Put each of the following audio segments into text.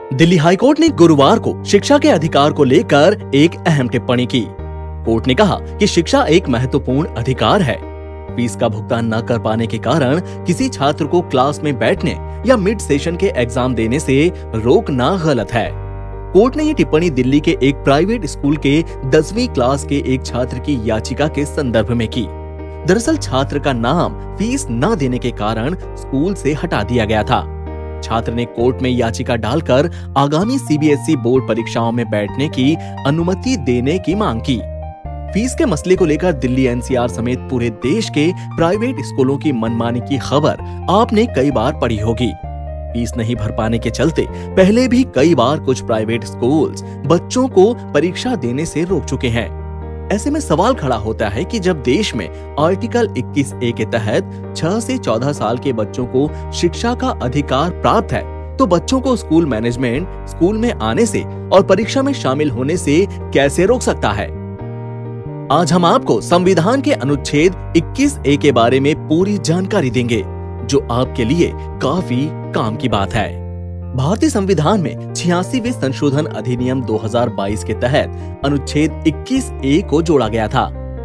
Delhi high court ने गुरुवार को शिक्षा के अधिकार को लेकर एक अहम टिप्पणी की। कोर्ट ने कहा कि शिक्षा एक महत्वपूर्ण अधिकार है। फीस का भुगतान न कर पाने के कारण किसी छात्र को क्लास में बैठने या मिड सेशन के एग्जाम देने से रोकना गलत है। कोर्ट ने ये टिप्पणी दिल्ली के एक प्राइवेट स्कूल के 10वीं क्लास के एक छात्र की याचिका के संदर्भ में की। दरअसल छात्र का नाम फीस न देने के कारण स्कूल से हटा दिया गया था। छात्र ने कोर्ट में याचिका डालकर आगामी सीबीएसई बोर्ड परीक्षाओं में बैठने की अनुमति देने की मांग की। फीस के मसले को लेकर दिल्ली एनसीआर समेत पूरे देश के प्राइवेट स्कूलों की मनमानी की खबर आपने कई बार पढ़ी होगी। फीस नहीं भर पाने के चलते पहले भी कई बार कुछ प्राइवेट स्कूल्स बच्चों को परीक्षा देने से रोक चुके हैं। ऐसे में सवाल खड़ा होता है कि जब देश में आर्टिकल 21A के तहत 6 से 14 साल के बच्चों को शिक्षा का अधिकार प्राप्त है, तो बच्चों को स्कूल मैनेजमेंट स्कूल में आने से और परीक्षा में शामिल होने से कैसे रोक सकता है। आज हम आपको संविधान के अनुच्छेद 21A के बारे में पूरी जानकारी देंगे, जो आपके लिए काफी काम की बात है। भारतीय संविधान में 86वें संशोधन अधिनियम 2022 के तहत अनुच्छेद 21A को जोड़ा गया था।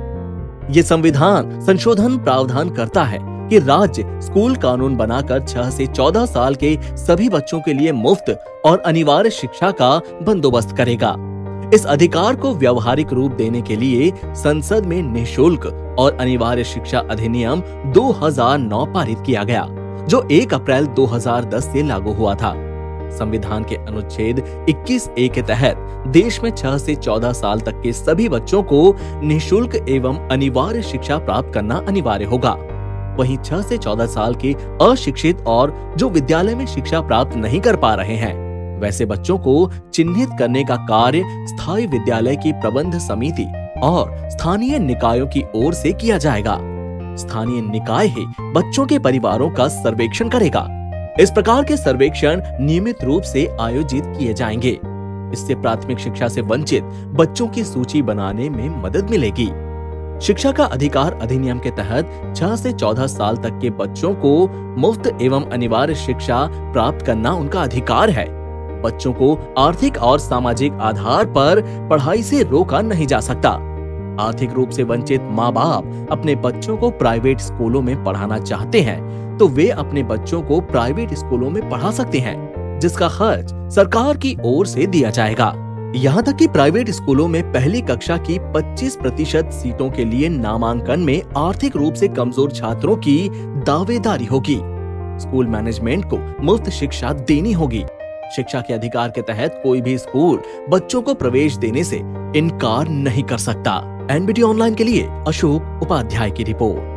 ये संविधान संशोधन प्रावधान करता है कि राज्य स्कूल कानून बनाकर 6 से 14 साल के सभी बच्चों के लिए मुफ्त और अनिवार्य शिक्षा का बंदोबस्त करेगा। इस अधिकार को व्यावहारिक रूप देने के लिए संसद में निःशुल्क और अनिवार्य शिक्षा अधिनियम 2009 पारित किया गया, जो 1 अप्रैल 2010 से लागू हुआ था। संविधान के अनुच्छेद 21A के तहत देश में 6 से 14 साल तक के सभी बच्चों को निःशुल्क एवं अनिवार्य शिक्षा प्राप्त करना अनिवार्य होगा। वहीं 6 से 14 साल के अशिक्षित और जो विद्यालय में शिक्षा प्राप्त नहीं कर पा रहे हैं, वैसे बच्चों को चिन्हित करने का कार्य स्थायी विद्यालय की प्रबंध समिति और स्थानीय निकायों की ओर से किया जाएगा। स्थानीय निकाय ही बच्चों के परिवारों का सर्वेक्षण करेगा। इस प्रकार के सर्वेक्षण नियमित रूप से आयोजित किए जाएंगे। इससे प्राथमिक शिक्षा से वंचित बच्चों की सूची बनाने में मदद मिलेगी। शिक्षा का अधिकार अधिनियम के तहत 6 से 14 साल तक के बच्चों को मुफ्त एवं अनिवार्य शिक्षा प्राप्त करना उनका अधिकार है। बच्चों को आर्थिक और सामाजिक आधार पर पढ़ाई से रोका नहीं जा सकता। आर्थिक रूप से वंचित माँ बाप अपने बच्चों को प्राइवेट स्कूलों में पढ़ाना चाहते हैं, तो वे अपने बच्चों को प्राइवेट स्कूलों में पढ़ा सकते हैं, जिसका खर्च सरकार की ओर से दिया जाएगा। यहाँ तक कि प्राइवेट स्कूलों में पहली कक्षा की 25% सीटों के लिए नामांकन में आर्थिक रूप से कमजोर छात्रों की दावेदारी होगी। स्कूल मैनेजमेंट को मुफ्त शिक्षा देनी होगी। शिक्षा के अधिकार के तहत कोई भी स्कूल बच्चों को प्रवेश देने से इनकार नहीं कर सकता। एनबीटी ऑनलाइन के लिए अशोक उपाध्याय की रिपोर्ट।